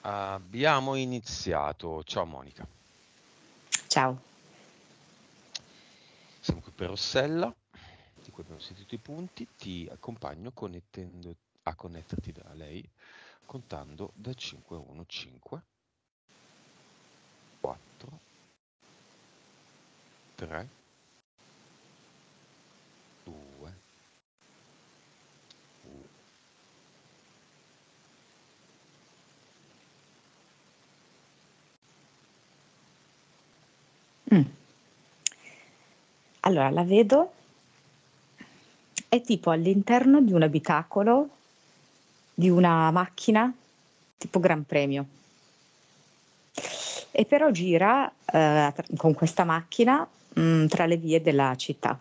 Abbiamo iniziato. Ciao Monica, Ciao. siamo qui per Rossella, di cui abbiamo sentito i punti. Ti accompagno a connetterti da lei contando da 5 a 1, 5, 4, 3, 2, 1. Mm. Allora, la vedo, è tipo all'interno di un abitacolo di una macchina tipo Gran Premio. E però gira con questa macchina tra le vie della città.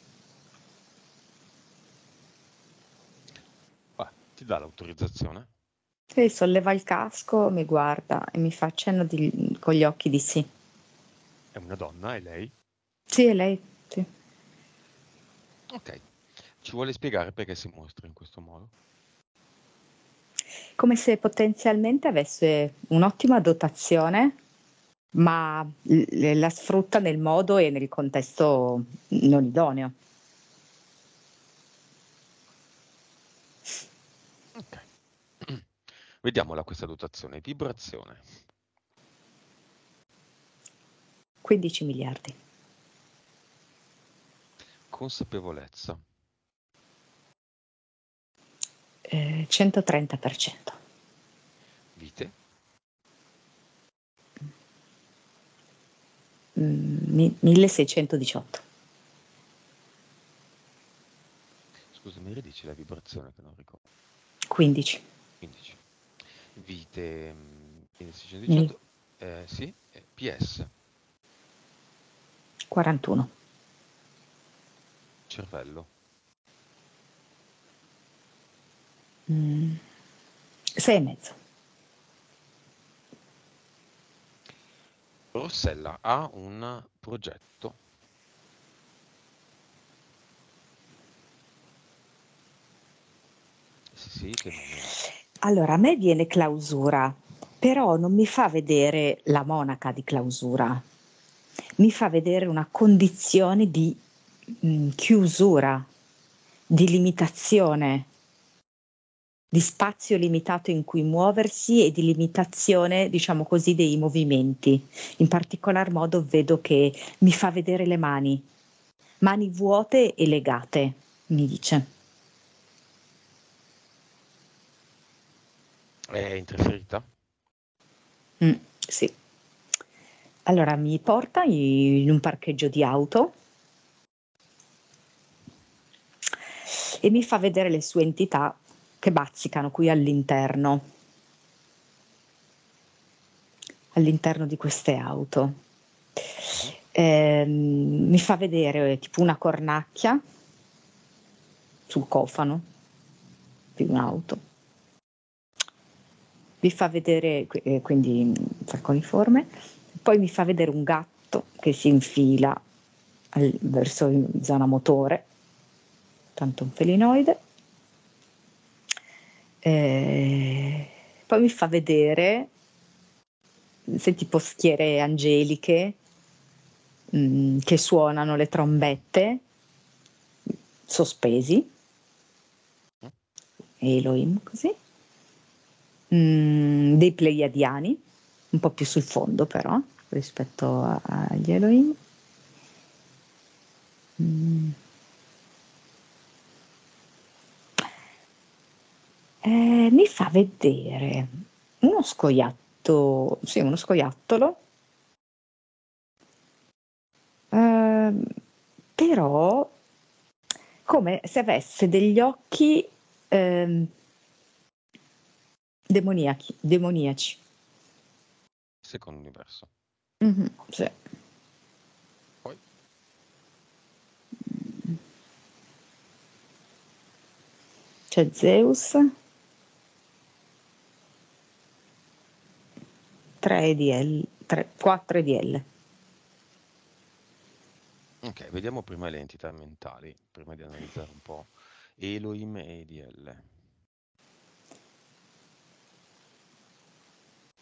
Ti dà l'autorizzazione? E solleva il casco, mi guarda e mi fa cenno con gli occhi di sì. È una donna, è lei? Sì, è lei, sì. Ok. Ci vuole spiegare perché si mostra in questo modo? Come se potenzialmente avesse un'ottima dotazione, ma la sfrutta nel modo e nel contesto non idoneo. Ok. Vediamola questa dotazione. Vibrazione. 15 miliardi. Consapevolezza. 130%. Vite. 1618. Scusa, mi ridici la vibrazione che non ricordo. 15. 15. Vite Mi- 1618, sì, PS, 41. cervello. 6 e mezzo. Rossella ha un progetto. Sì, che nome ha? Allora, a me viene clausura, però non mi fa vedere la monaca di clausura, mi fa vedere una condizione di chiusura, di limitazione, di spazio limitato in cui muoversi e di limitazione, diciamo così, dei movimenti. In particolar modo vedo che mi fa vedere le mani vuote e legate, mi dice. È interferita? Sì. Allora mi porta in un parcheggio di auto e mi fa vedere le sue entità che bazzicano qui all'interno di queste auto. Mhm. Mi fa vedere tipo una cornacchia sul cofano di un'auto. Mi fa vedere, quindi falconiforme, poi mi fa vedere un gatto che si infila verso zona motore, tanto un felinoide. Poi mi fa vedere se tipo schiere angeliche che suonano le trombette sospesi, Mm. Elohim così, dei pleiadiani, un po' più sul fondo però rispetto agli Elohim. Mm. Mi fa vedere uno scoiatto, sì, uno scoiattolo, ehm, però come se avesse degli occhi demoniaci. Secondo universo. Sì. Poi, C'è Zeus, 3 EDL, 4 EDL. ok, vediamo prima le entità mentali, prima di analizzare un po' Elohim e EDL.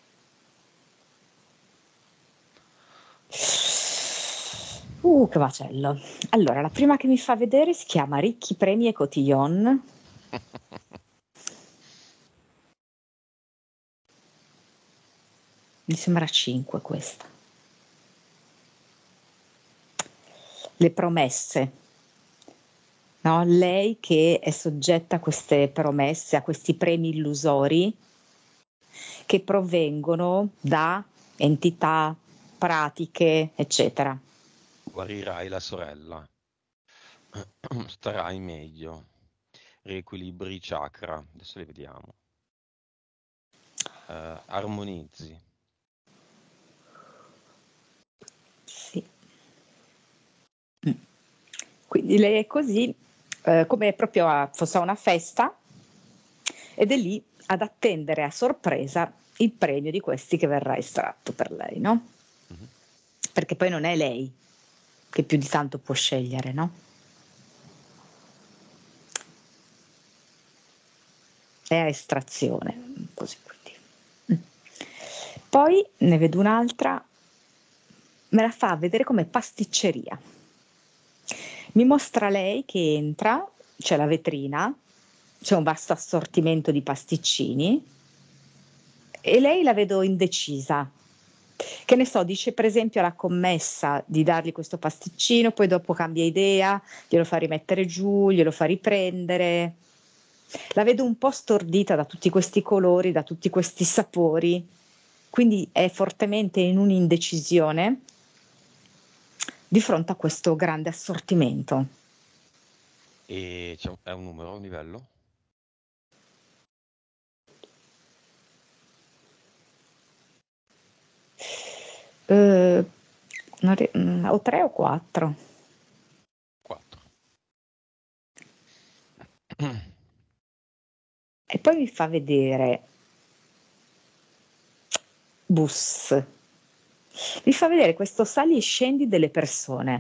Che macello. Allora, la prima che mi fa vedere si chiama Ricchi Premi e Cotillon. Mi sembra 5 questa. Le promesse. No? Lei che è soggetta a queste promesse, a questi premi illusori che provengono da entità, pratiche, eccetera. Guarirai la sorella. Starai meglio. Riequilibri i chakra. Adesso li vediamo. Armonizzi. Sì. Quindi lei è così, come proprio fosse a una festa, ed è lì ad attendere a sorpresa il premio di questi che verrà estratto per lei, no? Mhm. Perché poi non è lei che più di tanto può scegliere, no? È a estrazione, così quindi. Poi ne vedo un'altra, me la fa vedere come pasticceria. Mi mostra lei che entra, c'è la vetrina, c'è un vasto assortimento di pasticcini e lei la vedo indecisa. Che ne so, dice per esempio alla commessa di dargli questo pasticcino, poi dopo cambia idea, glielo fa rimettere giù, glielo fa riprendere. La vedo un po' stordita da tutti questi colori, da tutti questi sapori, quindi è fortemente in un'indecisione di fronte a questo grande assortimento. E è un numero, un livello? Eh, o 3 o 4. 4. E poi mi fa vedere bus. Mi fa vedere questo sali e scendi delle persone,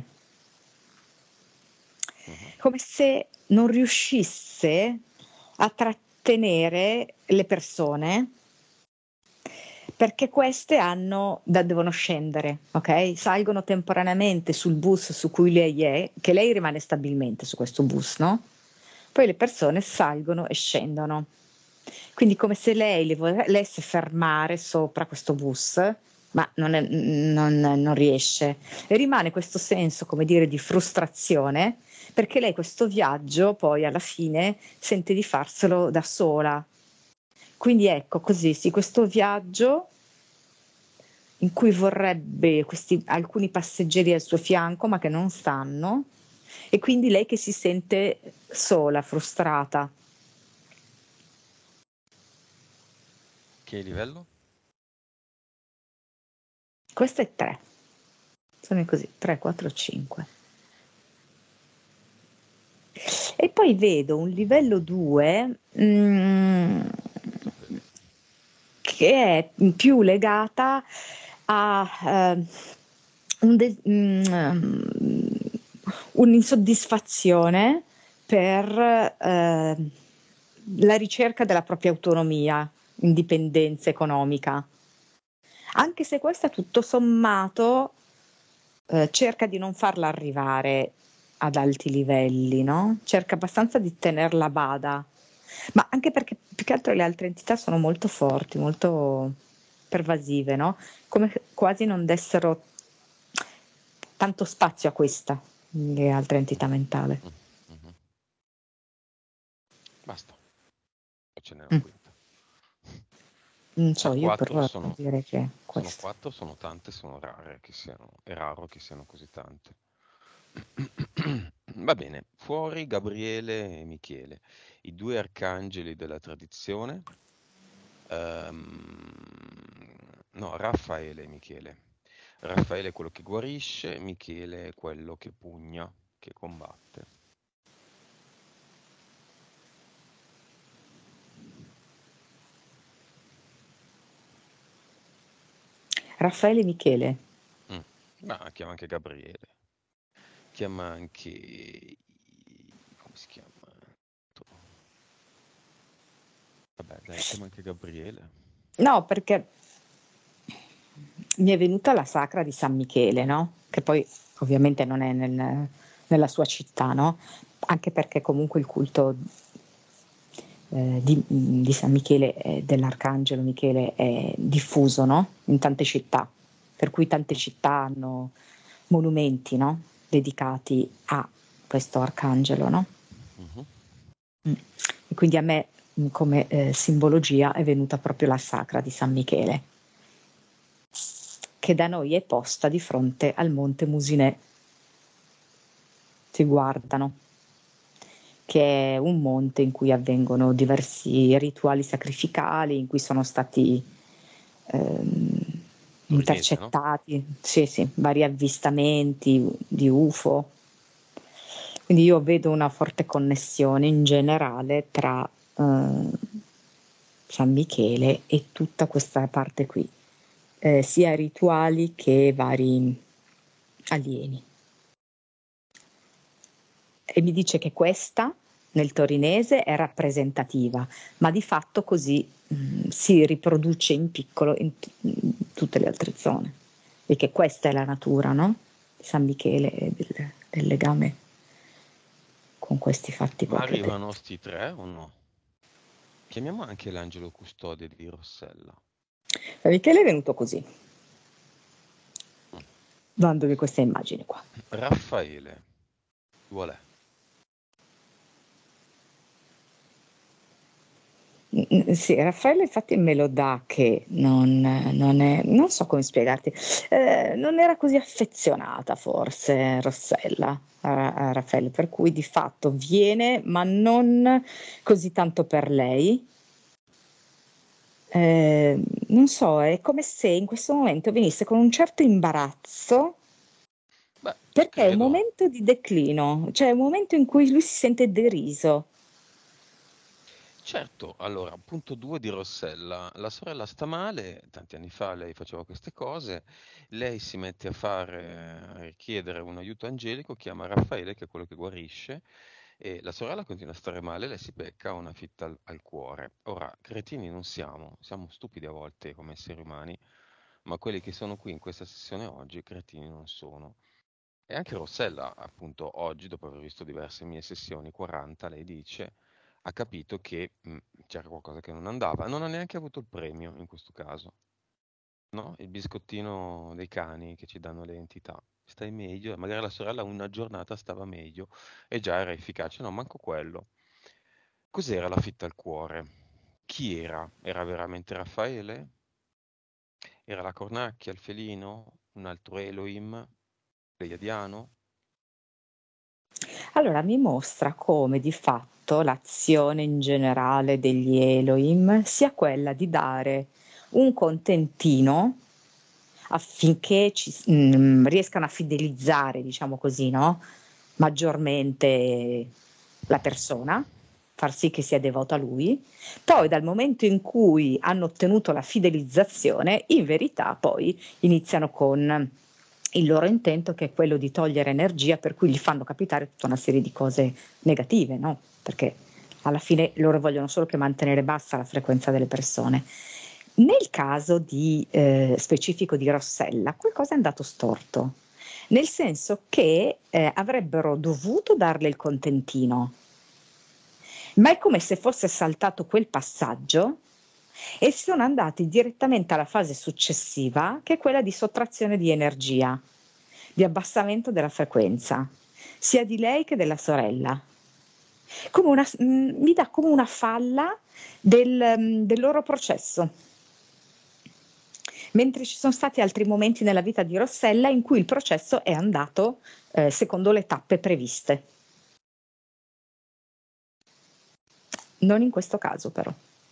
come se non riuscisse a trattenere le persone perché queste devono scendere, ok? Salgono temporaneamente sul bus su cui lei è, che lei rimane stabilmente su questo bus, no? Poi le persone salgono e scendono. Quindi come se lei le volesse fermare sopra questo bus, ma non riesce. E rimane questo senso, come dire, di frustrazione, perché lei questo viaggio poi alla fine sente di farselo da sola. Quindi ecco così, sì, questo viaggio in cui vorrebbe alcuni passeggeri al suo fianco, ma che non stanno, e quindi lei che si sente sola, frustrata. Che livello? Questo è 3. Sono così, 3, 4, 5. E poi vedo un livello 2 che è più legata a un'insoddisfazione per la ricerca della propria autonomia, indipendenza economica. Anche se questa tutto sommato cerca di non farla arrivare ad alti livelli, no? Cerca abbastanza di tenerla a bada, ma anche perché più che altro le altre entità sono molto forti, molto pervasive, no? Come quasi non dessero tanto spazio a questa, le altre entità mentali. Mhm. Basta. Poi ce n'è una Mm. quinta. Non so, io 4 però direi che è sono questo. 4, sono tante, sono rare che siano, è raro che siano così tante. Va bene, fuori Gabriele e Michele, i due arcangeli della tradizione. No, Raffaele e Michele. Raffaele è quello che guarisce, Michele è quello che pugna, che combatte. Raffaele e Michele. Mm. Ma chiama anche Gabriele. Chiama anche... come si chiama? Vabbè, dai, chiama anche Gabriele. No, perché mi è venuta la sacra di San Michele, no? che poi ovviamente non è nella sua città, no? Anche perché comunque il culto di San Michele, dell'Arcangelo Michele, è diffuso, no? In tante città, per cui tante città hanno monumenti, no? Dedicati a questo arcangelo, no? Mhm. E quindi a me come simbologia è venuta proprio la sacra di San Michele, che da noi è posta di fronte al Monte Musinè. Si guardano, che è un monte in cui avvengono diversi rituali sacrificali, in cui sono stati Torinese, no? intercettati, sì, sì, vari avvistamenti di UFO. Quindi io vedo una forte connessione in generale tra San Michele e tutta questa parte qui, sia rituali che vari alieni. E mi dice che questa nel torinese è rappresentativa, ma di fatto così si riproduce in piccolo in tutte le altre zone, e che questa è la natura, no? Di San Michele e del legame con questi fatti Ma qua che ho arrivano detto. sti tre o no? Chiamiamo anche l'angelo custode di Rossella. San Michele è venuto così, Mm. dandovi questa immagine qua. Raffaele, qual è? Sì, Raffaele infatti me lo dà che non so come spiegarti, non era così affezionata forse Rossella a Raffaele, per cui di fatto viene, ma non così tanto per lei. Non so, è come se in questo momento venisse con un certo imbarazzo, Beh, ci perché è un credo. momento di declino, cioè è un momento in cui lui si sente deriso. Certo, allora, punto 2 di Rossella. La sorella sta male, tanti anni fa lei faceva queste cose, lei si mette a fare, a richiedere un aiuto angelico, chiama Raffaele che è quello che guarisce e la sorella continua a stare male, lei si becca una fitta al cuore. Ora, cretini non siamo, siamo stupidi a volte come esseri umani, ma quelli che sono qui in questa sessione oggi, cretini non sono. E anche Rossella, appunto, oggi, dopo aver visto diverse mie sessioni, 40, lei dice, ha capito che c'era qualcosa che non andava. Non ha neanche avuto il premio in questo caso, no? Il biscottino dei cani che ci danno le entità. Stai meglio, magari la sorella una giornata stava meglio e già era efficace. No, manco quello. Cos'era la fitta al cuore? Chi era? Era veramente Raffaele? Era la cornacchia, il felino? Un altro Elohim? Pleiadiano? Allora mi mostra come di fatto l'azione in generale degli Elohim sia quella di dare un contentino affinché riescano a fidelizzare, diciamo così, no? Maggiormente la persona, far sì che sia devota a lui. Poi dal momento in cui hanno ottenuto la fidelizzazione, in verità poi iniziano con il loro intento, che è quello di togliere energia, per cui gli fanno capitare tutta una serie di cose negative, no? Perché alla fine loro vogliono solo che mantenere bassa la frequenza delle persone. Nel caso specifico di Rossella, qualcosa è andato storto, nel senso che avrebbero dovuto darle il contentino, ma è come se fosse saltato quel passaggio e sono andati direttamente alla fase successiva, che è quella di sottrazione di energia, di abbassamento della frequenza, sia di lei che della sorella. Mi dà come una falla del loro processo. Mentre ci sono stati altri momenti nella vita di Rossella in cui il processo è andato secondo le tappe previste. Non in questo caso, però.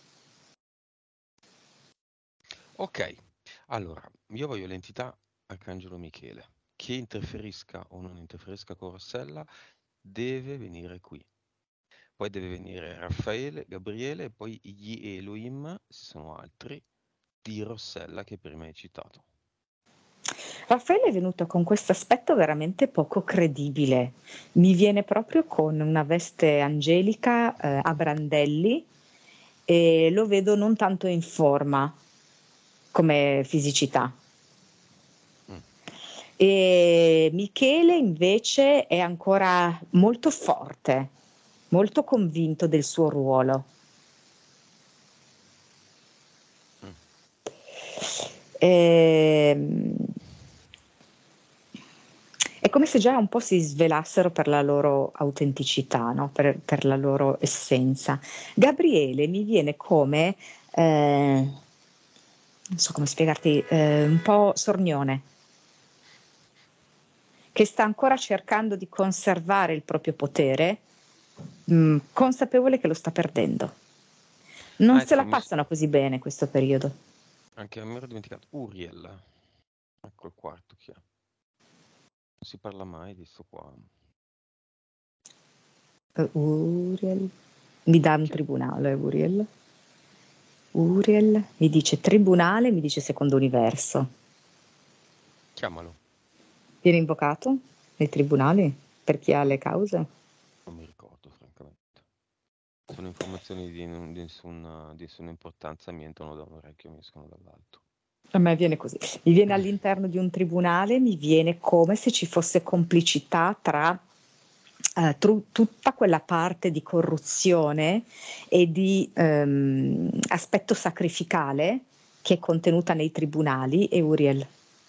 Ok, allora, io voglio l'entità Arcangelo Michele. Che interferisca o non interferisca con Rossella deve venire qui. Poi deve venire Raffaele, Gabriele e poi gli Elohim, se sono altri, di Rossella che prima hai citato. Raffaele è venuto con questo aspetto veramente poco credibile. Mi viene proprio con una veste angelica a brandelli e lo vedo non tanto in forma come fisicità. Mm. E Michele invece è ancora molto forte, molto convinto del suo ruolo. Ehm, È come se già un po' si svelassero per la loro autenticità, no? Per la loro essenza. Gabriele mi viene come, non so come spiegarti, un po' sornione, che sta ancora cercando di conservare il proprio potere, consapevole che lo sta perdendo. Non se la Ecco, passano così bene questo periodo. anche mi ero dimenticato. Uriel. Ecco il quarto chi è. Non si parla mai di sto qua. Uriel, mi dà un Chi è? tribunale, Uriel. Uriel mi dice tribunale, mi dice secondo universo. Chiamalo. Viene invocato nei tribunali per chi ha le cause? Non mi ricordo, francamente. Sono informazioni di nessuna importanza, mi entrano da un orecchio e mi escono dall'altro. A me viene così. Mi viene all'interno di un tribunale, mi viene come se ci fosse complicità tra tutta quella parte di corruzione e di aspetto sacrificale che è contenuta nei tribunali e Uriel.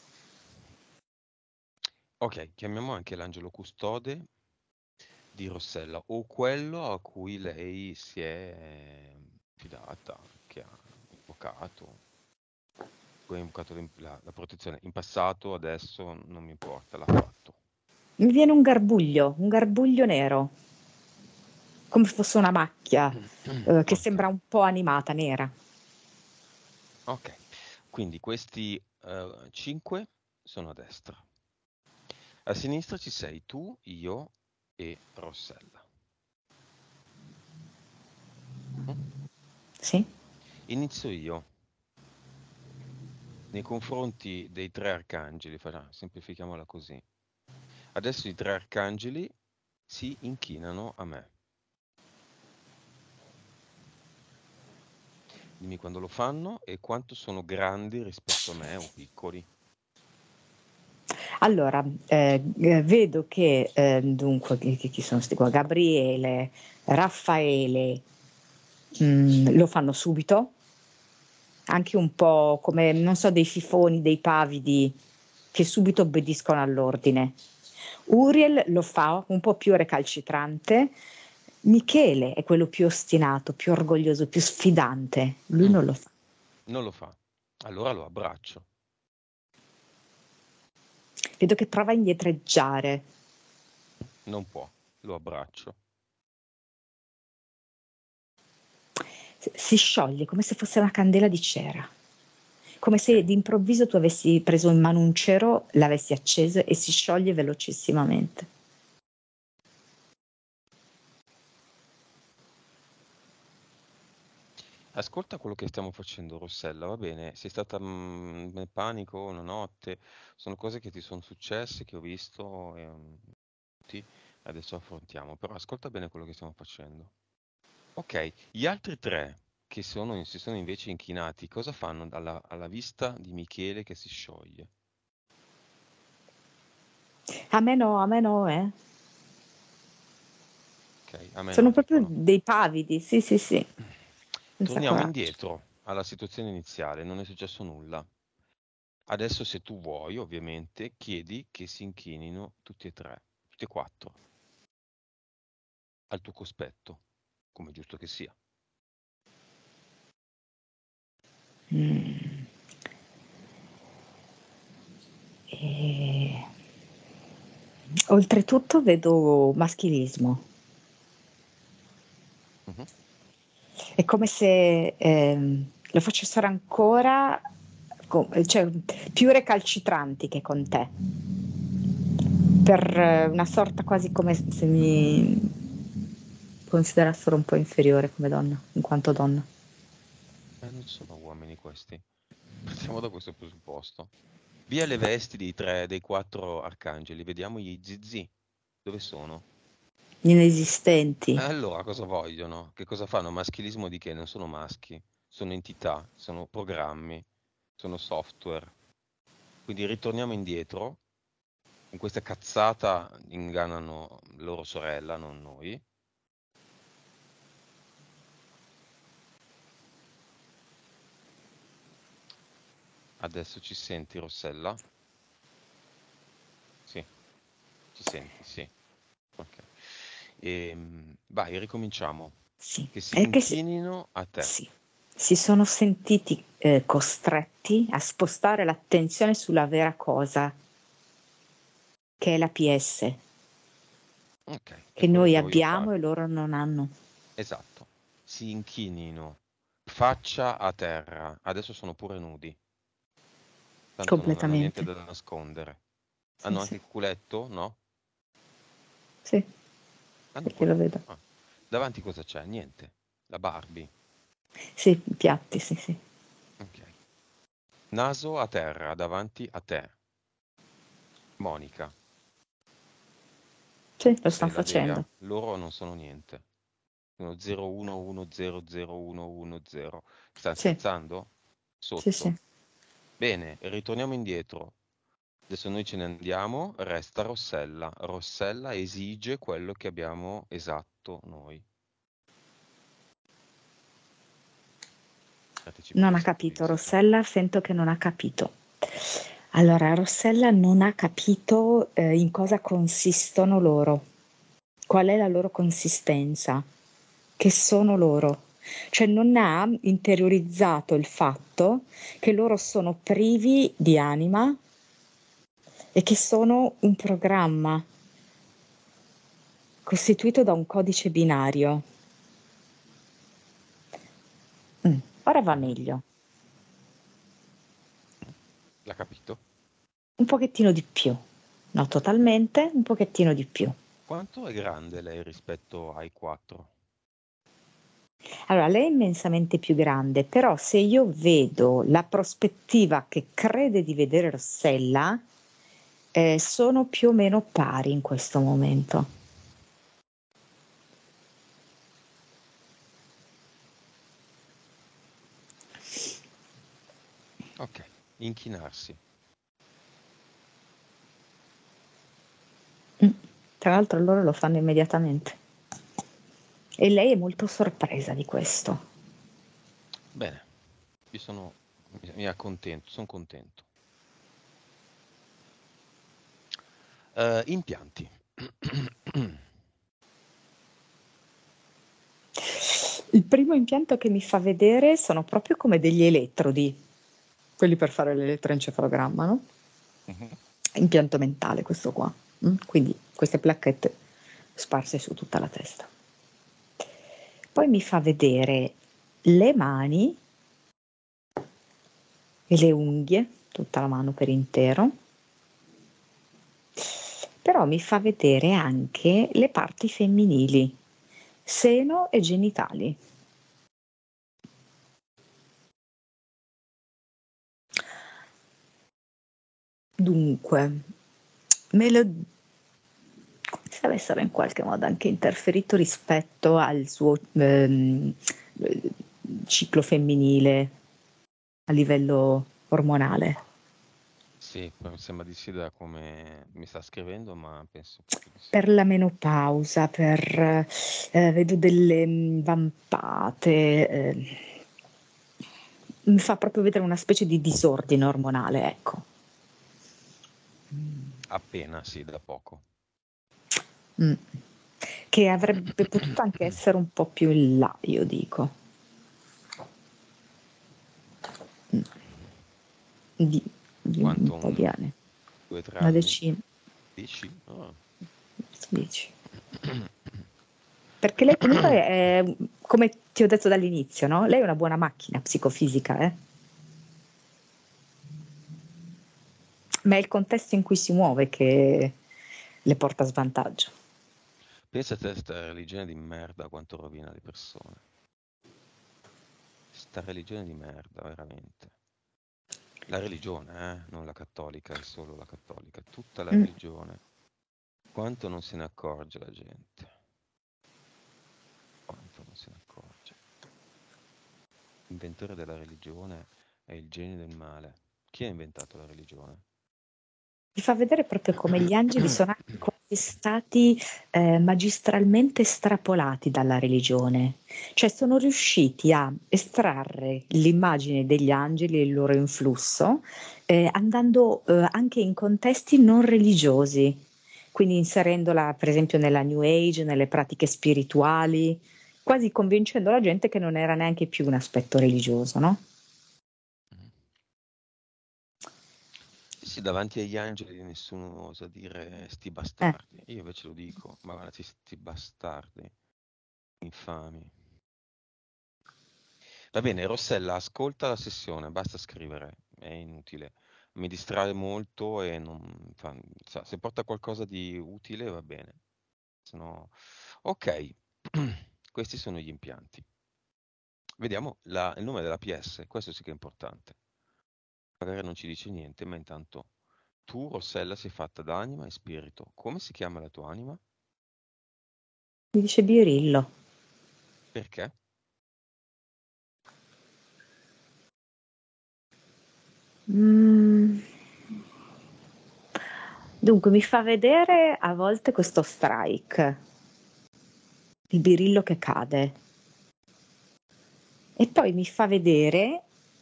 Ok, chiamiamo anche l'angelo custode di Rossella o quello a cui lei si è fidata, che ha invocato, cui ha invocato la protezione. In passato, adesso non mi importa, l'ha fatto. Mi viene un garbuglio nero, come se fosse una macchia, che Ok, sembra un po' animata, nera. ok. Quindi questi 5 sono a destra. A sinistra ci sei tu, io e Rossella. Mm? Sì? Inizio io. Nei confronti dei tre arcangeli, semplifichiamola così. Adesso i tre arcangeli si inchinano a me. Dimmi quando lo fanno e quanto sono grandi rispetto a me o piccoli. Allora, vedo che dunque chi sono sti qua? Gabriele, Raffaele, lo fanno subito, anche un po' come, non so, dei fifoni, dei pavidi che subito obbediscono all'ordine. Uriel lo fa un po' più recalcitrante. Michele è quello più ostinato, più orgoglioso, più sfidante. Lui Mm, non lo fa. non lo fa. Allora lo abbraccio. Vedo che prova a indietreggiare. Non può. Lo abbraccio. Si scioglie come se fosse una candela di cera, come se Ok. d'improvviso tu avessi preso in mano un cero, l'avessi acceso e si scioglie velocissimamente. Ascolta quello che stiamo facendo, Rossella, va bene? Sei stata nel panico una notte, sono cose che ti sono successe, che ho visto, e, adesso affrontiamo, però ascolta bene quello che stiamo facendo. Ok, gli altri tre che si sono invece inchinati, cosa fanno alla vista di Michele che si scioglie? A me no, eh. Ok, a me Sono no, proprio dicono. dei pavidi, sì, sì, sì, senza Torniamo coraggio. indietro alla situazione iniziale, non è successo nulla. Adesso se tu vuoi, ovviamente, chiedi che si inchinino tutti e tre, tutti e quattro, al tuo cospetto, come è giusto che sia. Mm. E... Oltretutto vedo maschilismo. Mhm. È come se lo facessero ancora, cioè, più recalcitranti che con te, per una sorta quasi come se mi considerassero un po' inferiore come donna, in quanto donna. Non sono uomini questi. Partiamo da questo presupposto. Via le vesti dei quattro arcangeli, vediamo gli zizi. Dove sono? Inesistenti. Allora, cosa vogliono? Che cosa fanno? Maschilismo di che? Non sono maschi, sono entità, sono programmi, sono software. Quindi ritorniamo indietro con questa cazzata ingannano loro sorella, non noi. Adesso ci senti, Rossella? Sì, ci senti, sì. Ok. Vai, ricominciamo. Sì, Che si è che si, inchinino a te. sì, si sono sentiti costretti a spostare l'attenzione sulla vera cosa, che è la PS, Ok, è che quello noi che voglio abbiamo fare. e loro non hanno. Esatto. Si inchinino, faccia a terra. Adesso sono pure nudi, tanto non hanno niente Completamente. da nascondere. Sì, Hanno sì, anche il culetto? No? sì, Hanno il perché lo culetto. vedo. Ah. Davanti cosa c'è? Niente. La Barbie. Sì, i piatti, sì, sì. Ok. Naso a terra, davanti a te. Monica, Sì, lo sei stanno la dea. facendo. Loro non sono niente. Sono 0110010. Stanno Sì, scherzando? sì, sì. Sotto. Bene, ritorniamo indietro. Adesso noi ce ne andiamo, resta Rossella. Rossella esige quello che abbiamo esatto noi. Dateci Non proprio ha capito, sorriso. Rossella, sento che non ha capito. Allora, Rossella non ha capito in cosa consistono loro, qual è la loro consistenza, che sono loro. Cioè non ha interiorizzato il fatto che loro sono privi di anima e che sono un programma costituito da un codice binario. Ora va Mhm. meglio, L'ha capito? un pochettino di più, no totalmente, un pochettino di più. Quanto è grande lei rispetto ai quattro? Allora, lei è immensamente più grande, però se io vedo la prospettiva che crede di vedere Rossella, sono più o meno pari in questo momento. Ok, inchinarsi. Mm. Tra l'altro loro lo fanno immediatamente. E lei è molto sorpresa di questo. Bene, mi accontento, sono contento. Impianti. Il primo impianto che mi fa vedere sono proprio come degli elettrodi, quelli per fare l'elettroencefalogramma, no? Mhm. Impianto mentale questo qua. Quindi queste placchette sparse su tutta la testa. Poi mi fa vedere le mani e le unghie, tutta la mano per intero, però mi fa vedere anche le parti femminili, seno e genitali. Dunque, me lo come se avessero in qualche modo anche interferito rispetto al suo eh, ciclo femminile a livello ormonale. Sì, mi sembra di sì da come mi sta scrivendo, ma penso proprio di sì. Per la menopausa, vedo delle vampate, mi fa proprio vedere una specie di disordine ormonale, ecco. Appena, sì, da poco. Mm. Che avrebbe potuto anche essere un po' più in là, io dico. Mm. Di, di un Quanto po' di un anni, 2 o 3 una anni? decina, Dici? Ah. 10. Perché lei comunque è, come ti ho detto dall'inizio, no? Lei è una buona macchina psicofisica, ma è il contesto in cui si muove che le porta a svantaggio. Pensa a te sta religione di merda quanto rovina le persone. Sta religione di merda, veramente. La religione, non la cattolica, è solo la cattolica. Tutta la Mm. religione. Quanto non se ne accorge la gente. Quanto non se ne accorge. L'inventore della religione è il genio del male. Chi ha inventato la religione? Mi fa vedere proprio come gli angeli sono anche quasi stati magistralmente estrapolati dalla religione, cioè sono riusciti a estrarre l'immagine degli angeli e il loro influsso, andando anche in contesti non religiosi, quindi inserendola per esempio nella New Age, nelle pratiche spirituali, quasi convincendo la gente che non era neanche più un aspetto religioso, no? Sì, sì, davanti agli angeli nessuno osa dire sti Eh. bastardi. Io invece lo dico, ma guarda, sti bastardi, infami. Va bene, Rossella, ascolta la sessione, basta scrivere, è inutile. Mi distrae molto e non se porta qualcosa di utile va bene. Se no... Ok, questi sono gli impianti. Vediamo il nome della PS, questo sì che è importante. Magari non ci dice niente, ma intanto tu, Rossella, sei fatta da anima e spirito. Come si chiama la tua anima? Mi dice Birillo. Perché? Mm. Dunque, mi fa vedere a volte questo strike, il birillo che cade, e poi mi fa vedere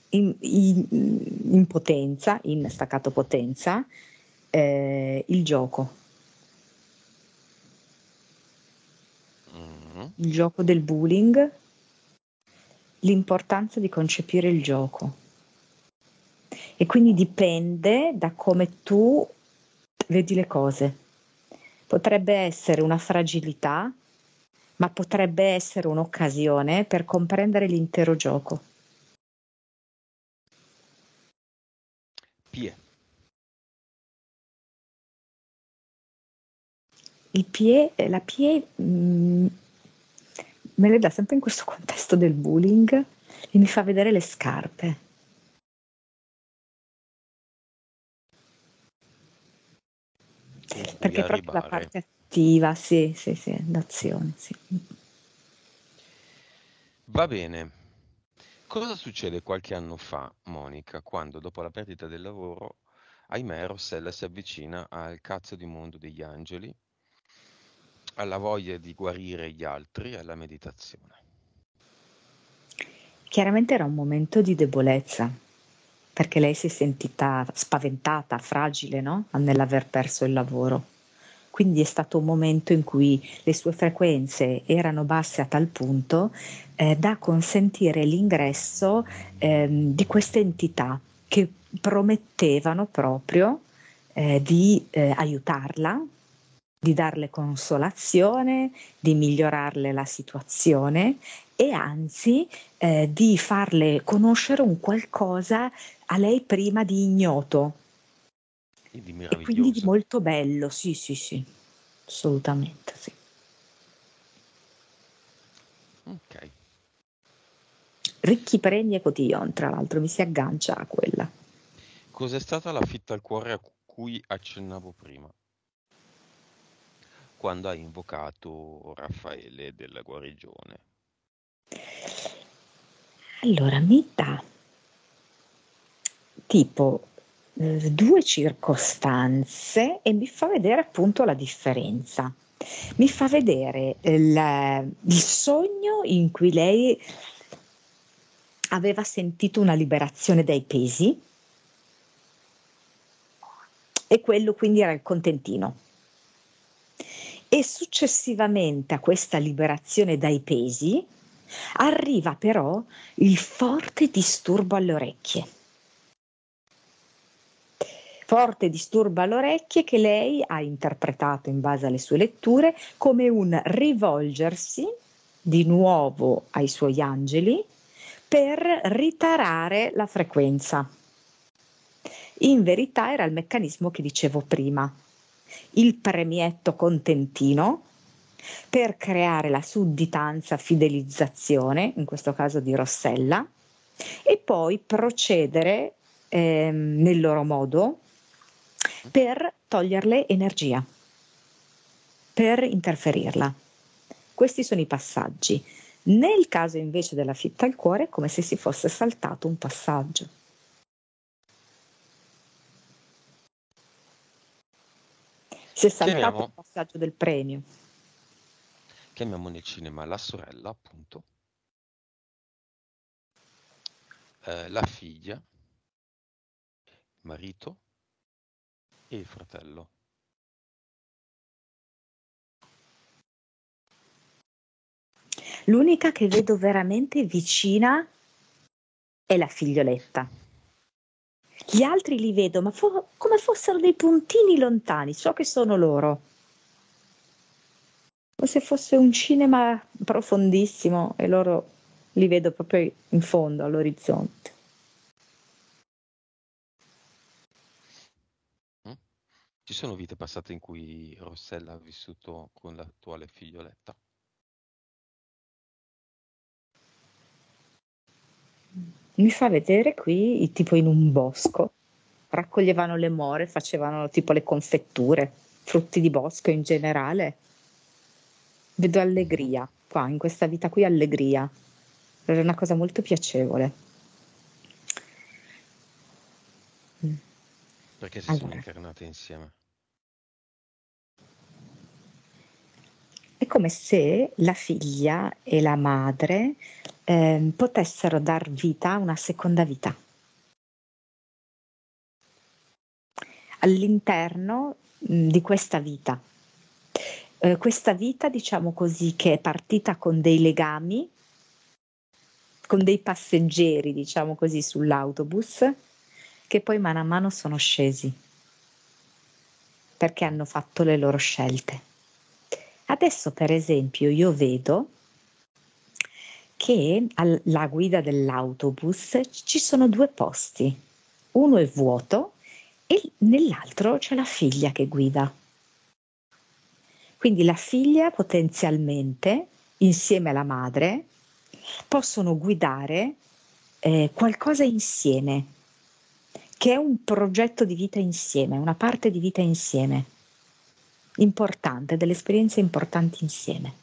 in potenza, in staccato potenza, il gioco, Mhm. il gioco del bullying, l'importanza di concepire il gioco. E quindi dipende da come tu vedi le cose. Potrebbe essere una fragilità, ma potrebbe essere un'occasione per comprendere l'intero gioco. Pie. La PIE me le dà sempre in questo contesto del bullying e mi fa vedere le scarpe. In cui Perché è proprio la arrivare. parte attiva, sì, sì, sì, d'azione, sì. Va bene. Cosa succede qualche anno fa, Monica, quando dopo la perdita del lavoro, ahimè, Rossella si avvicina al cazzo di mondo degli angeli, alla voglia di guarire gli altri, alla meditazione? Chiaramente era un momento di debolezza, perché lei si è sentita spaventata, fragile, no? Nell'aver perso il lavoro. Quindi è stato un momento in cui le sue frequenze erano basse a tal punto da consentire l'ingresso di queste entità che promettevano proprio di aiutarla, di darle consolazione, di migliorarle la situazione e anzi di farle conoscere un qualcosa a lei prima di ignoto E di e quindi di meraviglioso. molto bello, sì, sì, sì, assolutamente sì. Ok. Ricchi premi e cotillon, tra l'altro, mi si aggancia a quella. Cos'è stata la fitta al cuore a cui accennavo prima, quando hai invocato Raffaele della guarigione? Allora, mi dà tipo due circostanze e mi fa vedere appunto la differenza. Mi fa vedere il sogno in cui lei aveva sentito una liberazione dai pesi e quello quindi era il contentino. E successivamente a questa liberazione dai pesi arriva però il forte disturbo alle orecchie. Forte disturbo alle orecchie che lei ha interpretato in base alle sue letture come un rivolgersi di nuovo ai suoi angeli per ritarare la frequenza. In verità era il meccanismo che dicevo prima, il premietto contentino per creare la sudditanza fidelizzazione, in questo caso di Rossella, e poi procedere nel loro modo per toglierle energia, per interferirla. Questi sono i passaggi. Nel caso invece della fitta al cuore è come se si fosse saltato un passaggio. Si è saltato il Chiamiamo, passaggio del premio. chiamiamo nel cinema la sorella, appunto, la figlia, il marito e il fratello. L'unica che vedo veramente vicina è la figlioletta. Gli altri li vedo, ma come fossero dei puntini lontani, so che sono loro. Come se fosse un cinema profondissimo e loro li vedo proprio in fondo all'orizzonte. Mm? Ci sono vite passate in cui Rossella ha vissuto con l'attuale figlioletta? Mi fa vedere qui, tipo in un bosco, raccoglievano le more, facevano tipo le confetture, frutti di bosco in generale. Vedo Mhm. allegria, qua, in questa vita qui allegria. Era una cosa molto piacevole. Mm. Perché si sono Allora, incarnate insieme? è come se la figlia e la madre potessero dar vita a una seconda vita all'interno di questa vita. Questa vita, diciamo così, che è partita con dei legami, con dei passeggeri, diciamo così, sull'autobus, che poi mano a mano sono scesi perché Mm. hanno fatto le loro scelte. Adesso, per esempio, io vedo che alla guida dell'autobus ci sono due posti, uno è vuoto e nell'altro c'è la figlia che guida. Quindi la figlia potenzialmente, insieme alla madre, possono guidare qualcosa insieme, che è un progetto di vita insieme, una parte di vita insieme, importante, delle esperienze importanti insieme.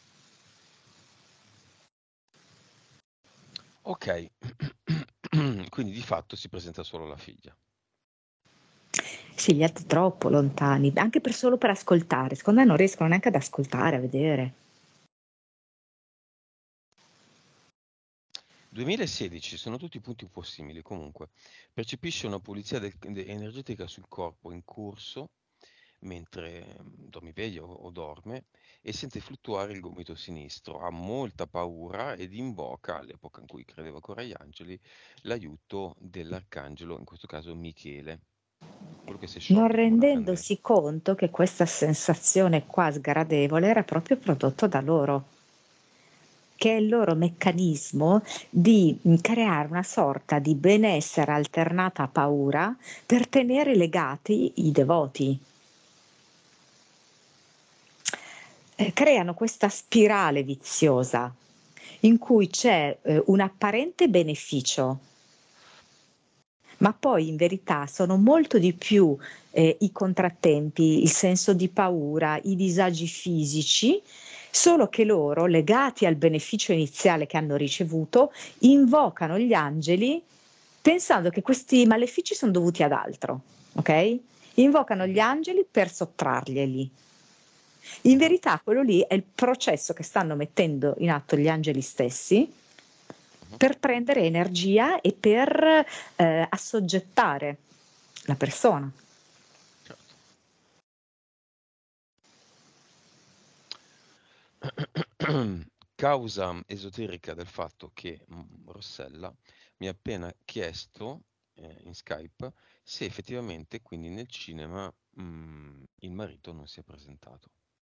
Ok, quindi di fatto si presenta solo la figlia. Sì, gli altri troppo lontani, anche solo per ascoltare, secondo me non riescono neanche ad ascoltare, a vedere. 2016 sono tutti punti un po' simili comunque. Percepisce una pulizia energetica sul corpo in corso mentre dormiveglia o dorme e sente fluttuare il gomito sinistro. Ha molta paura ed invoca, all'epoca in cui credeva ancora agli angeli, l'aiuto dell'arcangelo, in questo caso Michele, quello che si è Non sciolto come una candela. rendendosi conto che questa sensazione qua sgradevole era proprio prodotto da loro, che è il loro meccanismo di creare una sorta di benessere alternata a paura per tenere legati i devoti. Creano questa spirale viziosa in cui c'è un apparente beneficio, ma poi in verità sono molto di più i contrattempi, il senso di paura, i disagi fisici, solo che loro, legati al beneficio iniziale che hanno ricevuto, invocano gli angeli pensando che questi malefici sono dovuti ad altro, ok? Invocano gli Mhm, angeli per sottrarglieli. In mhm, verità quello lì è il processo che stanno mettendo in atto gli angeli stessi mhm, per prendere energia e per assoggettare la persona. certo. Causa esoterica del fatto che Rossella mi ha appena chiesto in Skype se effettivamente quindi nel cinema il marito non si è presentato.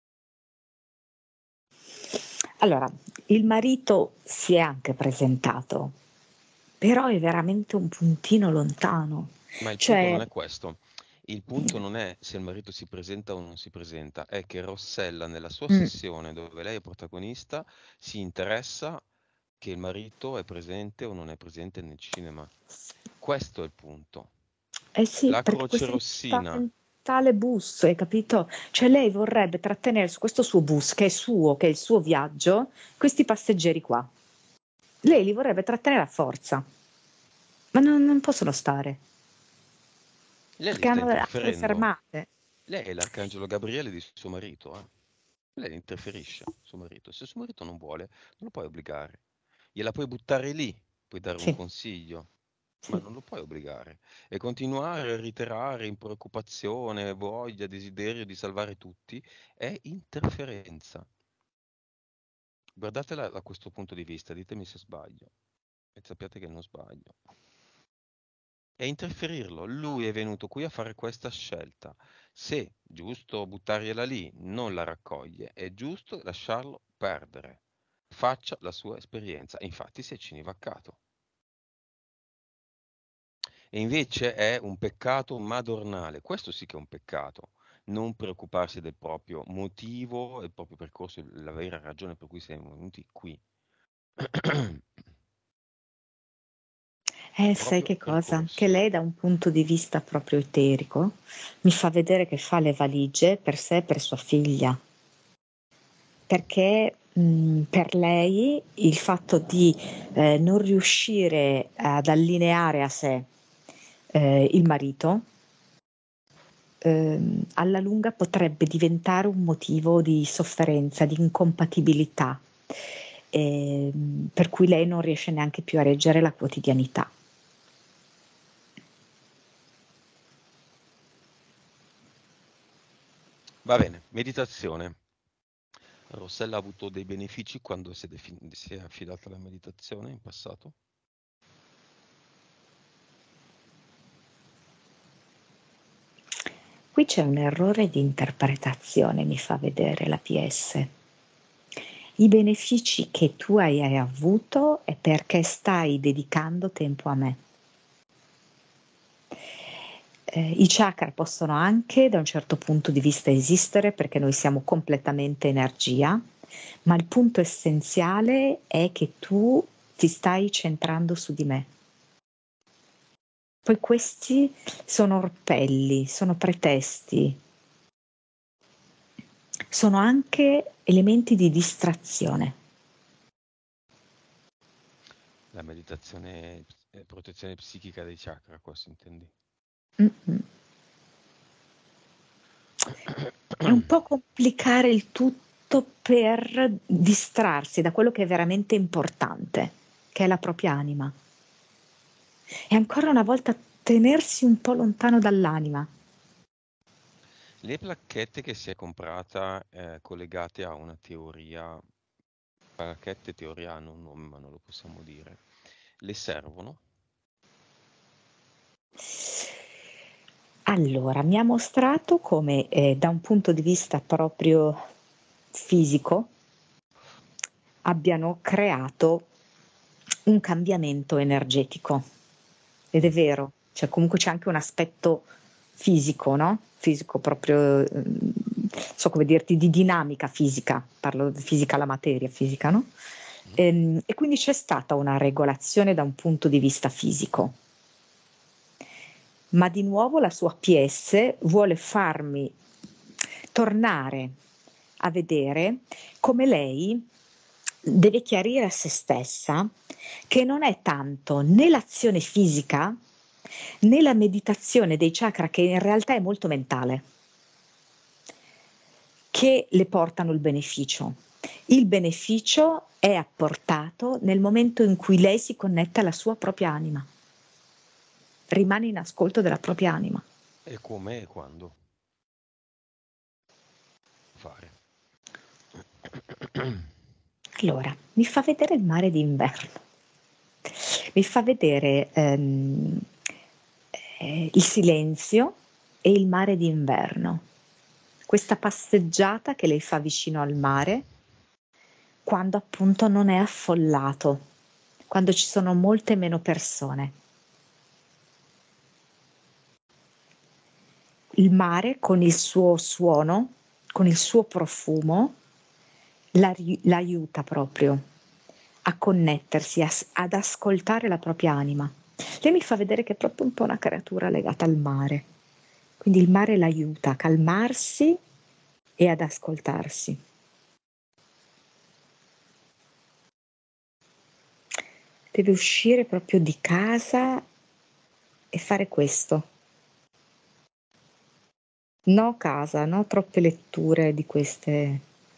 Allora, il marito si è anche presentato, però è veramente un puntino lontano. Ma il punto Cioè, non è questo. Il punto non è se il marito si presenta o non si presenta, è che Rossella nella sua mm, sessione dove lei è protagonista si interessa che il marito è presente o non è presente nel cinema. Questo è il punto. eh sì, La perché Croce questo è Rossina. tale bus, hai capito? Cioè lei vorrebbe trattenere su questo suo bus, che è suo, che è il suo viaggio, questi passeggeri qua. Lei li vorrebbe trattenere a forza, ma non possono stare, Lei li perché sta hanno altre interferendo. fermate. Lei è l'arcangelo Gabriele di suo marito, eh. Lei interferisce, suo marito. Se suo marito non vuole, non lo puoi obbligare. Gliela puoi buttare lì, puoi dare un Sì, consiglio, ma sì. non lo puoi obbligare. E continuare a reiterare in preoccupazione, voglia, desiderio di salvare tutti è interferenza. Guardatela da questo punto di vista, ditemi se sbaglio. E sappiate che non sbaglio. È interferirlo. Lui è venuto qui a fare questa scelta. Se giusto buttargliela lì, non la raccoglie, è giusto lasciarlo perdere. Faccia la sua esperienza. Infatti si è cinivaccato. E invece è un peccato madornale. Questo sì che è un peccato. Non preoccuparsi del proprio motivo, il proprio percorso, la vera ragione per cui siamo venuti qui. Il Sai proprio che cosa? Che percorso. lei da un punto di vista proprio eterico mi fa vedere che fa le valigie per sé e per sua figlia, perché per lei il fatto di non riuscire ad allineare a sé il marito alla lunga potrebbe diventare un motivo di sofferenza, di incompatibilità, per cui lei non riesce neanche più a reggere la quotidianità. Va bene, meditazione. Rossella ha avuto dei benefici quando si è affidata alla meditazione in passato? Qui c'è un errore di interpretazione, mi fa vedere la PS. I benefici che tu hai avuto è perché stai dedicando tempo a me. I chakra possono anche da un certo punto di vista esistere perché noi siamo completamente energia, ma il punto essenziale è che tu ti stai centrando su di me. Poi questi sono orpelli, sono pretesti, sono anche elementi di distrazione. La meditazione è protezione psichica dei chakra, questo intendi? Mm-mm. È un po' complicare il tutto per distrarsi da quello che è veramente importante, che è la propria anima. E ancora una volta tenersi un po' lontano dall'anima. Le placchette che si è comprata collegate a una teoria, placchette teoria hanno un nome ma non lo possiamo dire, le servono? Allora, mi ha mostrato come da un punto di vista proprio fisico abbiano creato un cambiamento energetico. Ed è Mm. vero, cioè comunque c'è anche un aspetto fisico, no? Fisico proprio, so come dirti, di dinamica fisica, parlo di fisica alla materia, fisica, no? Mm. E quindi c'è stata una regolazione da un punto di vista fisico. Ma di nuovo la sua PS vuole farmi tornare a vedere come lei deve chiarire a se stessa che non è tanto né l'azione fisica né la meditazione dei chakra, che in realtà è molto mentale, che le portano il beneficio. Il beneficio è apportato nel momento in cui lei si connette alla sua propria anima, rimane in ascolto della propria anima. E come e quando fare? Allora, mi fa vedere il mare d'inverno, mi fa vedere il silenzio e il mare d'inverno. Questa passeggiata che lei fa vicino al mare quando appunto non è affollato, quando ci sono molte meno persone. Il mare con il suo suono, con il suo profumo, l'aiuta proprio a connettersi, ad ascoltare la propria anima. Lei mi fa vedere che è proprio un po' una creatura legata al mare, quindi il mare l'aiuta a calmarsi e ad ascoltarsi. Deve uscire proprio di casa e fare questo. No casa, no troppe letture di queste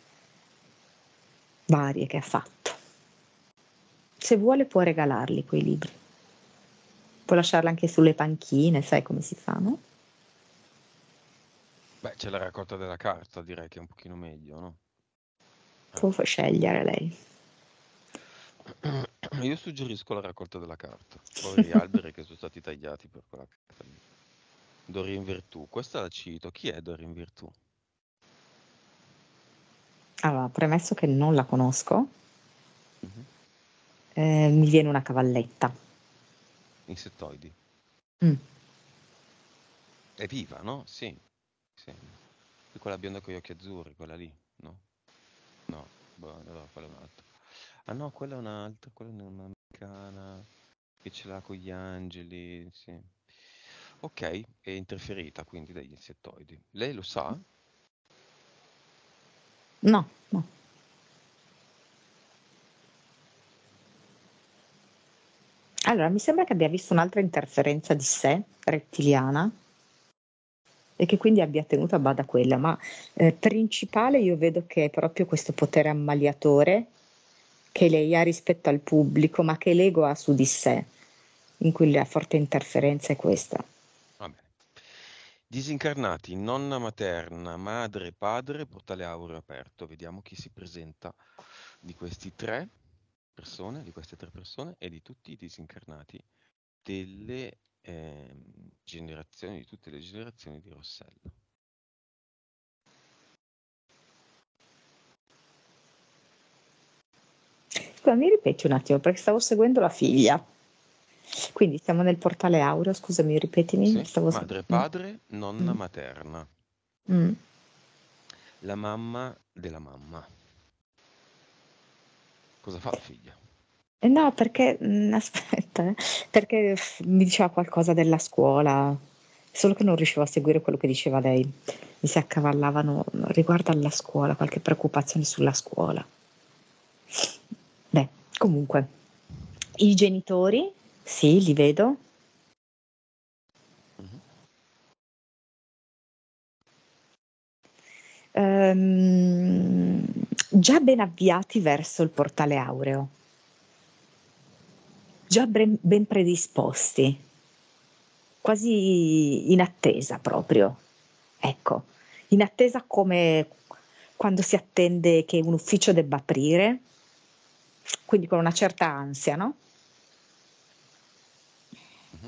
varie che ha fatto. Se vuole può regalarli quei libri. Può lasciarli anche sulle panchine, sai come si fa, no? Beh, c'è la raccolta della carta, direi che è un pochino meglio, no? Tu puoi scegliere lei. Io suggerisco la raccolta della carta. Poveri alberi che sono stati tagliati per quella carta lì. Doreen Virtù, questa la cito. Chi è Doreen Virtù? Allora, premesso che non la conosco, Mhm. mi viene una cavalletta. Insettoidi. Mm. È viva, no? Sì. Sì. È quella bionda con gli occhi azzurri, quella lì, no? No, boh, allora quella è un'altra. Ah no, quella è un'altra, quella è un'americana che ce l'ha con gli angeli, sì. Ok, è interferita quindi dagli insettoidi. Lei lo sa? No, no. Allora, mi sembra che abbia visto un'altra interferenza di sé, rettiliana, e che quindi abbia tenuto a bada quella, ma principale io vedo che è proprio questo potere ammaliatore che lei ha rispetto al pubblico, ma che l'ego ha su di sé, in cui la forte interferenza è questa. Va bene. Disincarnati, nonna materna, madre, padre, portale aureo aperto. Vediamo chi si presenta di questi tre persone, di queste tre persone e di tutti i disincarnati delle generazioni, di tutte le generazioni di Rossella. Scusa, mi ripeti un attimo perché stavo seguendo la figlia. Quindi siamo nel portale aureo, scusami, ripetimi. Sì? Madre, padre, nonna Mm, materna, mm. la mamma della mamma. Cosa fa la figlia? No, perché aspetta, perché mi diceva qualcosa della scuola, solo che non riuscivo a seguire quello che diceva lei. Mi si accavallavano riguardo alla scuola, qualche preoccupazione sulla scuola. Beh, comunque, i genitori, sì, li vedo. Mhm. Ehm, già ben avviati verso il portale aureo, già ben predisposti, quasi in attesa proprio. Ecco, in attesa come quando si attende che un ufficio debba aprire, quindi con una certa ansia, no? Mhm.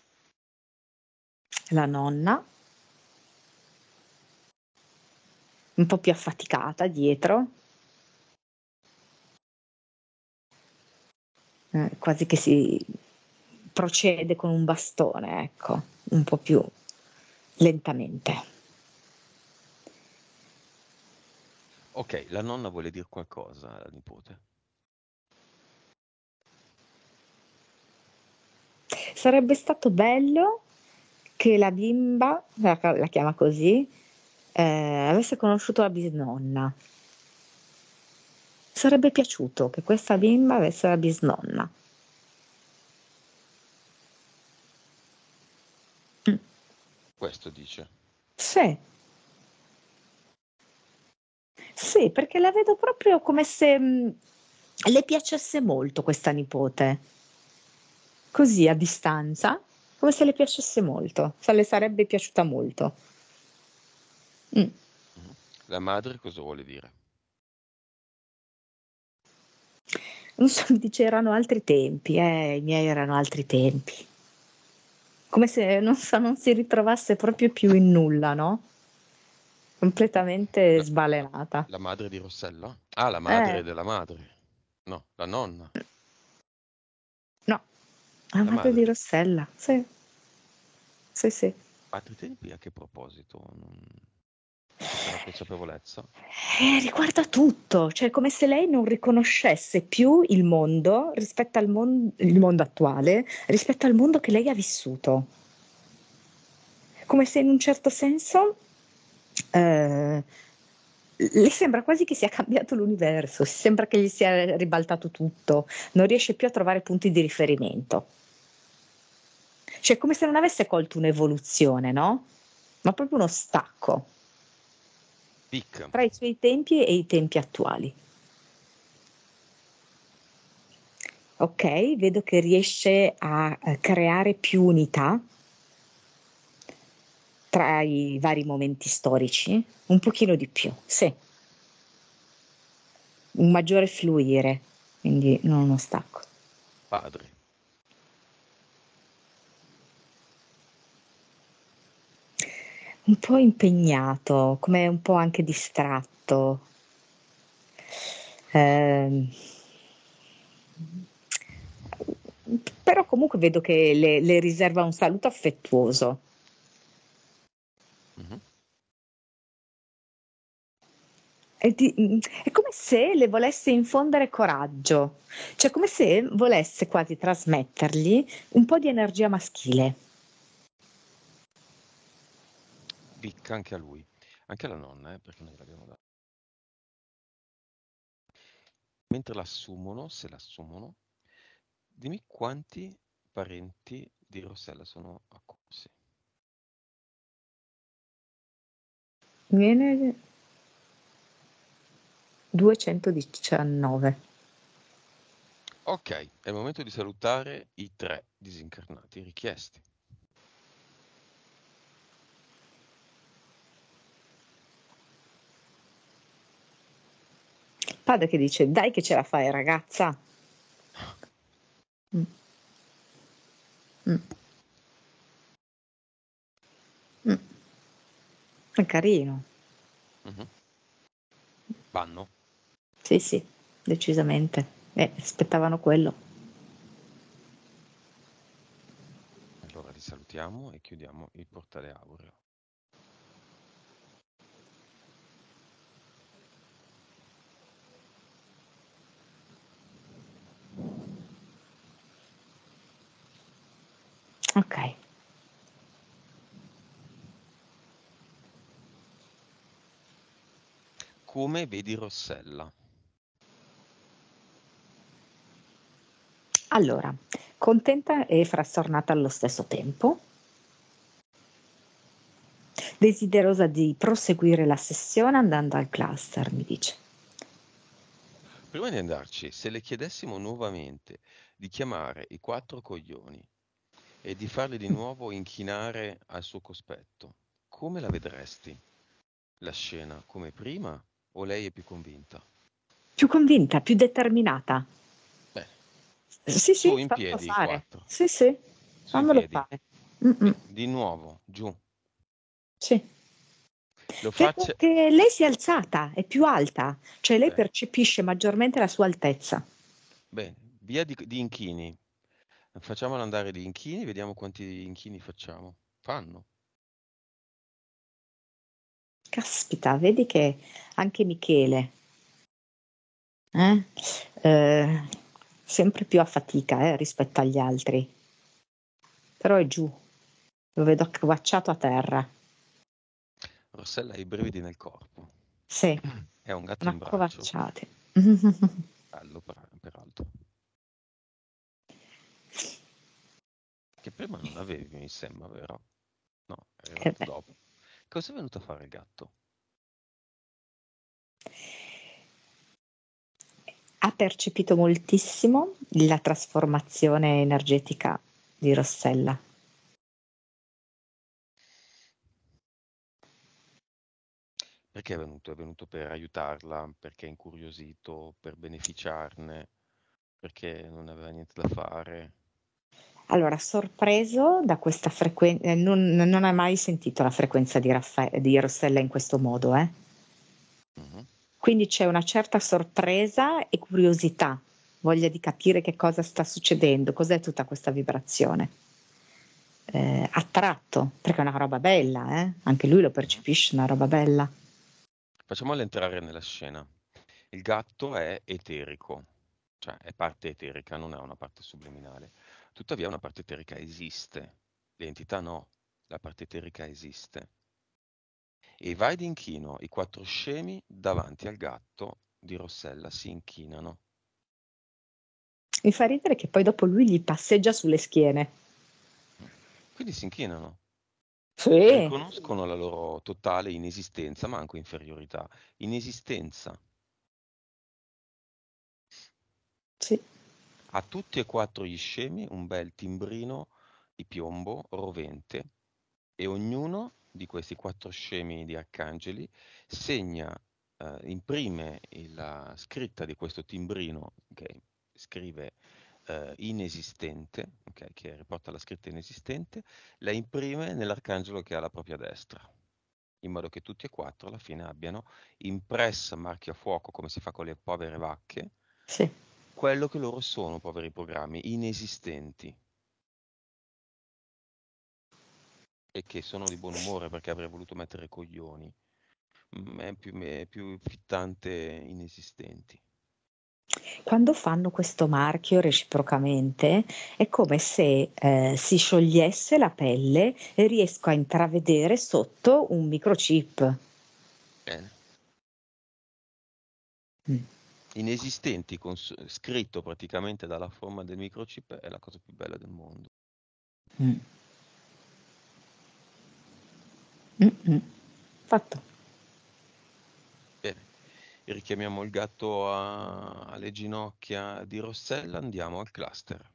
La nonna, un po' più affaticata dietro, quasi che si procede con un bastone, ecco, un po' più lentamente. Ok, la nonna vuole dire qualcosa alla nipote. Sarebbe stato bello che la bimba, la chiama così, avesse conosciuto la bisnonna. Sarebbe piaciuto che questa bimba avesse la bisnonna. Mm. Questo dice. Sì, sì, perché la vedo proprio come se le piacesse molto questa nipote, così a distanza, come se le piacesse molto, se le sarebbe piaciuta molto. Mm. Mhm. La madre cosa vuole dire? Non so, mi dice erano altri tempi, i miei erano altri tempi. Come se non so, non si ritrovasse proprio più in nulla, no? Completamente La, la- sbalenata. la madre di Rossella? Ah, la Eh, madre della madre. No, la nonna. no, la La madre di madre. Rossella, sì, sì, sì. Altri tempi a che proposito? Non ce n'ho consapevolezza. Riguarda tutto, cioè come se lei non riconoscesse più il mondo rispetto al il mondo attuale, rispetto al mondo che lei ha vissuto. Come se in un certo senso le sembra quasi che sia cambiato l'universo, sembra che gli sia ribaltato tutto, non riesce più a trovare punti di riferimento. Cioè, come se non avesse colto un'evoluzione, no? ma proprio uno stacco Picca. tra i suoi tempi e i tempi attuali. Ok, vedo che riesce a creare più unità tra i vari momenti storici, un pochino di più, sì, un maggiore fluire, quindi non uno stacco. Padre. Un po' impegnato, come un po' anche distratto. Ehm, Però comunque vedo che le riserva un saluto affettuoso. Mhm. È come se le volesse infondere coraggio, cioè come se volesse quasi trasmettergli un po' di energia maschile. Picca anche a lui. Anche alla nonna, perché noi l'abbiamo dato. Mentre l'assumono, se l'assumono, dimmi quanti parenti di Rossella sono accorsi. Viene 219. Ok, è il momento di salutare i 3 disincarnati richiesti. Padre che dice: dai che ce la fai, ragazza. Mm, mm, mm. È carino. Mhm. Vanno. Sì, sì, decisamente. Aspettavano quello. Allora li salutiamo e chiudiamo il portale aureo. Ok. Come vedi Rossella? Allora, contenta e frastornata allo stesso tempo, desiderosa di proseguire la sessione andando al cluster, mi dice. Prima di andarci, se le chiedessimo nuovamente di chiamare i 4 coglioni e di farli di nuovo inchinare al suo cospetto, come la vedresti? La scena come prima o lei è più convinta? Più convinta, più determinata. Bene, Sì, su sì, in fammelo piedi i fare. 4, Sì, sì, su in fammelo piedi. fare. Mm-mm. Di nuovo, giù. Sì. Lo Vedo faccia... che lei si è alzata, è più alta, cioè lei Bene, percepisce maggiormente la sua altezza. bene, via di inchini. Facciamolo andare di inchini, vediamo quanti inchini facciamo. Fanno. Caspita, vedi che anche Michele, eh? Eh, sempre più a fatica, rispetto agli altri, però è giù, lo vedo accovacciato a terra. Rossella ha i brividi nel corpo. Sì, È un gatto sono in braccio, accovacciati. bello peraltro. Che prima non avevi, mi sembra, vero? No, è Eh arrivato beh. dopo. Cosa è venuto a fare il gatto? Ha percepito moltissimo la trasformazione energetica di Rossella. Perché è venuto? È venuto per aiutarla, perché è incuriosito, per beneficiarne, perché non aveva niente da fare. Allora, sorpreso da questa frequenza, non ha mai sentito la frequenza di Rossella in questo modo, eh? Mhm. Quindi c'è una certa sorpresa e curiosità, voglia di capire che cosa sta succedendo, cos'è tutta questa vibrazione. Attratto, perché è una roba bella, eh? Anche lui lo Mhm. percepisce, una roba bella. Facciamolo entrare nella scena. Il gatto è eterico, cioè è parte eterica, non è una parte subliminale. Tuttavia una parte eterica esiste, l'entità no, la parte eterica esiste. E vai d'inchino, i 4 scemi davanti al gatto di Rossella si inchinano. Mi fa ridere che poi dopo lui gli passeggia sulle schiene. Quindi si inchinano. Sì, riconoscono la loro totale inesistenza, ma anche inferiorità. Inesistenza. sì. A tutti e quattro gli scemi un bel timbrino di piombo rovente e ognuno di questi quattro scemi di arcangeli segna, imprime la scritta di questo timbrino che scrive inesistente, ok, che riporta la scritta inesistente, la imprime nell'arcangelo che ha alla propria destra, in modo che tutti e quattro alla fine abbiano impressa marchio a fuoco, come si fa con le povere vacche, Sì. quello che loro sono, poveri programmi, inesistenti, e che sono di buon umore perché avrei voluto mettere coglioni. È più fittante inesistenti. Quando fanno questo marchio reciprocamente è come se si sciogliesse la pelle e riesco a intravedere sotto un microchip. Bene. Mm. Inesistenti, scritto praticamente dalla forma del microchip, è la cosa più bella del mondo. Mm. Mm, mm. Fatto. Bene, richiamiamo il gatto alle ginocchia di Rossella, andiamo al cluster.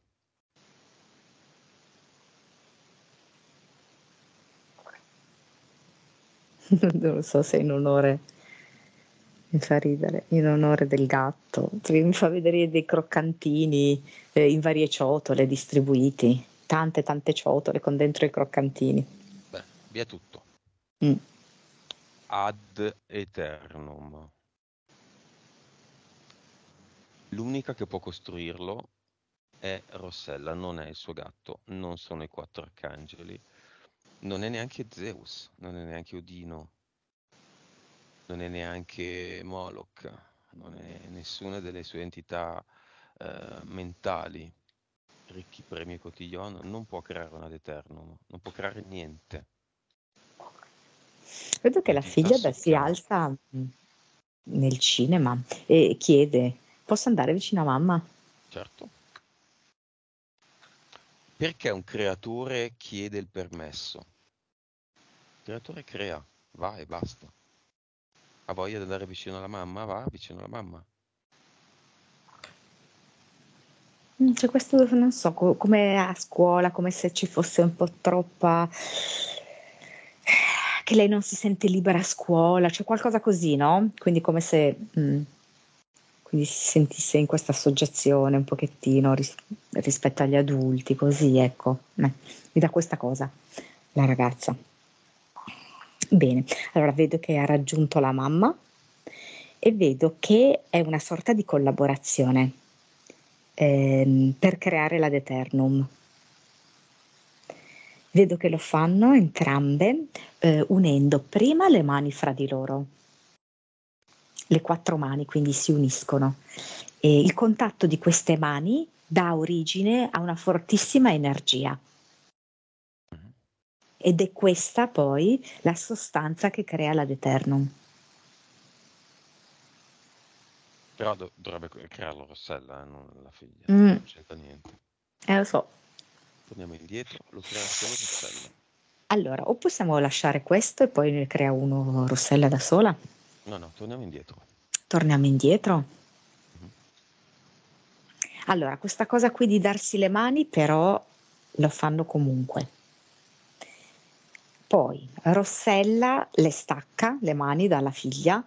Non lo so se in onore, mi fa ridere, in onore del gatto, perché mi fa vedere dei croccantini in varie ciotole distribuiti, tante tante ciotole con dentro i croccantini. Bene, via tutto. Mm. Ad eternum. L'unica che può costruirlo è Rossella, non è il suo gatto, non sono i quattro arcangeli, non è neanche Zeus, non è neanche Odino, non è neanche Moloch, non è nessuna delle sue entità mentali, ricchi premi quotidiano, non può creare un ad eternum, non può creare niente. Vedo che la L'entità figlia si suprema, alza nel cinema e chiede: posso andare vicino a mamma? certo. Perché un creatore chiede il permesso? Il creatore crea, va e basta. Ha voglia di andare vicino alla mamma? Va vicino alla mamma. C'è questo, non so, come a scuola, come se ci fosse un po' troppa, che lei non si sente libera a scuola, c'è qualcosa così, no? Quindi come se quindi si sentisse in questa soggezione un pochettino rispetto agli adulti, così, ecco. Mi dà questa cosa, la ragazza. Bene, allora vedo che ha raggiunto la mamma e vedo che è una sorta di collaborazione per creare l'ad eternum. Vedo che lo fanno entrambe unendo prima le mani fra di loro, le quattro mani quindi si uniscono e il contatto di queste mani dà origine a una fortissima energia Mhm. ed è questa poi la sostanza che crea l'ad eternum. Però dovrebbe crearlo Rossella, non la figlia, Mm, non c'entra niente. lo so. Torniamo indietro, lo crea solo Rossella. Allora, o possiamo lasciare questo e poi ne crea uno Rossella da sola? No, no, torniamo indietro. Torniamo indietro. Mhm. Allora, questa cosa qui di darsi le mani però lo fanno comunque. Poi Rossella le stacca le mani dalla figlia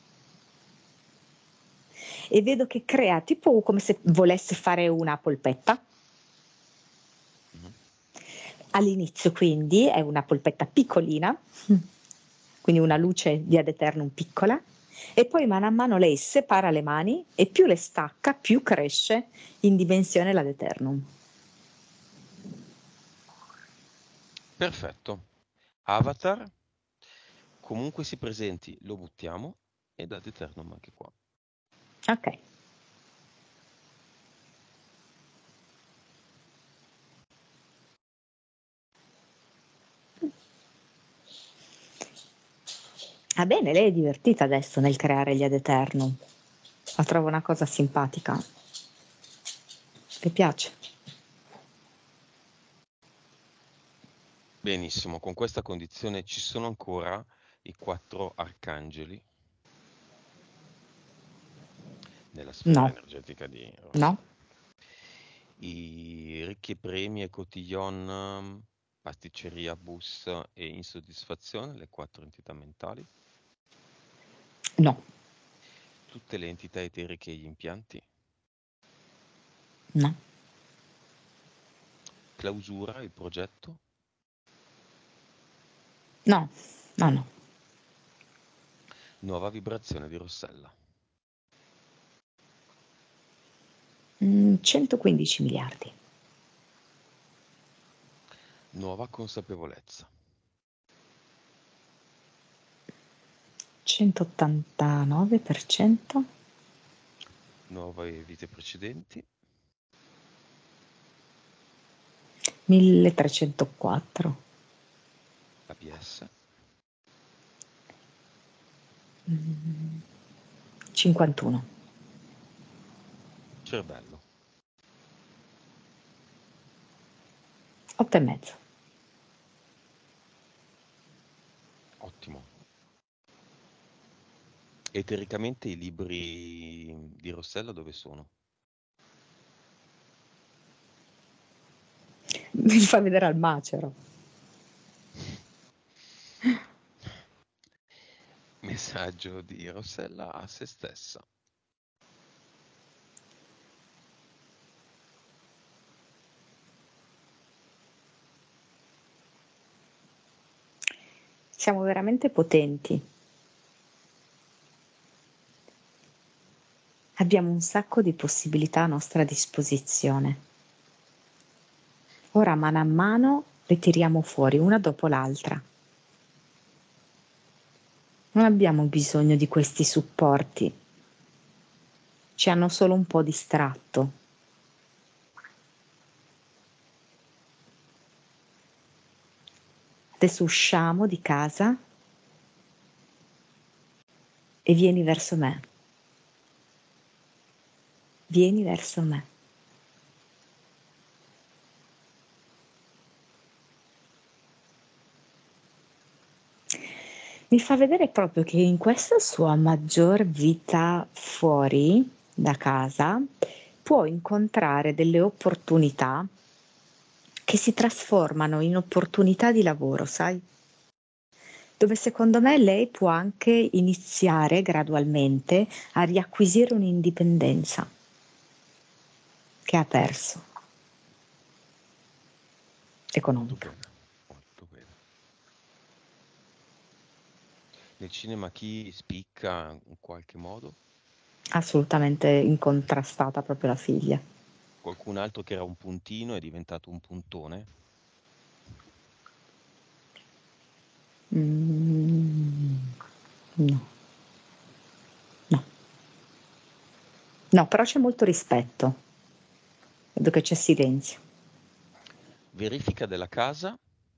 e vedo che crea tipo come se volesse fare una polpetta. Mhm. All'inizio quindi è una polpetta piccolina, quindi una Mhm. luce di ad eternum piccola, e poi mano a mano lei separa le mani e più le stacca, più cresce in dimensione l'ad eternum. Perfetto. Avatar, comunque si presenti, lo buttiamo ed ad eternum anche qua. Ok. Va bene, lei è divertita adesso nel creare gli ad eternum. La trovo una cosa simpatica. Le piace? Benissimo, con questa condizione ci sono ancora i 4 arcangeli nella sfera No, energetica di no, Rossella. I ricchi premi e cotillon, pasticceria, bus e insoddisfazione, le 4 entità mentali. no, Tutte le entità eteriche e gli impianti. no, Clausura, il progetto. no, no, no. Nuova vibrazione di Rossella. 115 miliardi. Nuova consapevolezza. 189%. Nuove vite precedenti. 1304. ABS. 51. Cervello. 8 e mezzo. Ottimo. Etericamente i libri di Rossella dove sono? Mi fa vedere al macero. Messaggio di Rossella a se stessa. Siamo veramente potenti. Abbiamo un sacco di possibilità a nostra disposizione. Ora, mano a mano, le tiriamo fuori una dopo l'altra. Non abbiamo bisogno di questi supporti. Ci hanno solo un po' distratto. Adesso usciamo di casa e vieni verso me. Vieni verso me. Mi fa vedere proprio che in questa sua maggior vita fuori da casa può incontrare delle opportunità che si trasformano in opportunità di lavoro, sai? Dove secondo me lei può anche iniziare gradualmente a riacquisire un'indipendenza che ha perso, Molto economica. bene, molto bene. Nel cinema chi spicca in qualche modo? Assolutamente incontrastata proprio la figlia. Qualcun altro che era un puntino è diventato un puntone? Mm, no, no, no, però c'è molto rispetto. Vedo che c'è silenzio. Verifica della casa?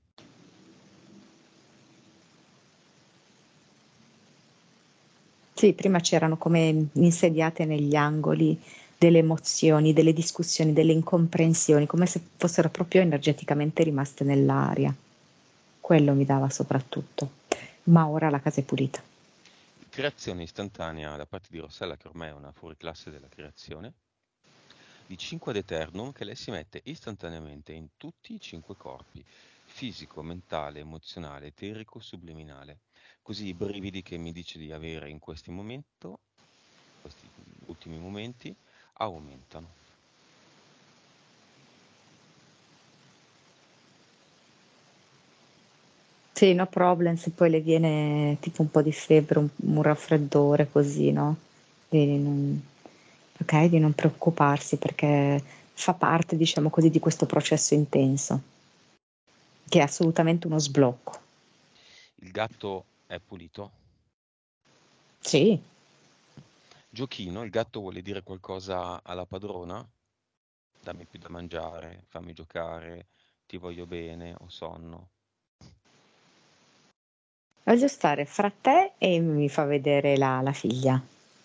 Sì, prima c'erano come insediate negli angoli delle emozioni, delle discussioni, delle incomprensioni, come se fossero proprio energeticamente rimaste nell'aria. Quello mi dava soprattutto. Ma ora la casa è pulita. Creazione istantanea da parte di Rossella, che ormai è una fuoriclasse della creazione, di 5 ad Eternum che lei si mette istantaneamente in tutti i 5 corpi, fisico, mentale, emozionale, eterico, subliminale. Così i brividi che mi dice di avere in questi ultimi momenti, aumentano. Sì, no problem, se poi le viene tipo un po' di febbre, un raffreddore così, no? Di non, ok, di non preoccuparsi perché fa parte, diciamo così, di questo processo intenso, che è assolutamente uno sblocco. Il gatto è pulito? Sì, Giochino, il gatto vuole dire qualcosa alla padrona? Dammi più da mangiare, fammi giocare, ti voglio bene, ho sonno. voglio stare fra te e mi fa vedere la figlia.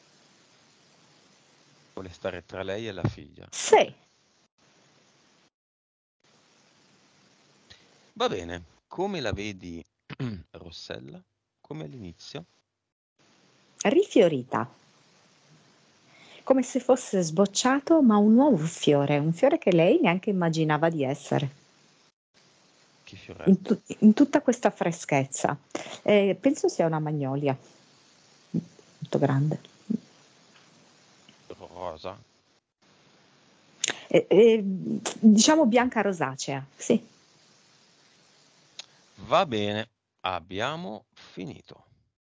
Vuole stare tra lei e la figlia. Sì, Ok. Va bene. Come la vedi, Rossella? Come all'inizio? Rifiorita, come se fosse sbocciato, ma un fiore che lei neanche immaginava di essere, Che fiore in tutta questa freschezza. Penso sia una magnolia, molto grande. è? Rosa? Diciamo bianca rosacea, sì. Va bene, abbiamo finito.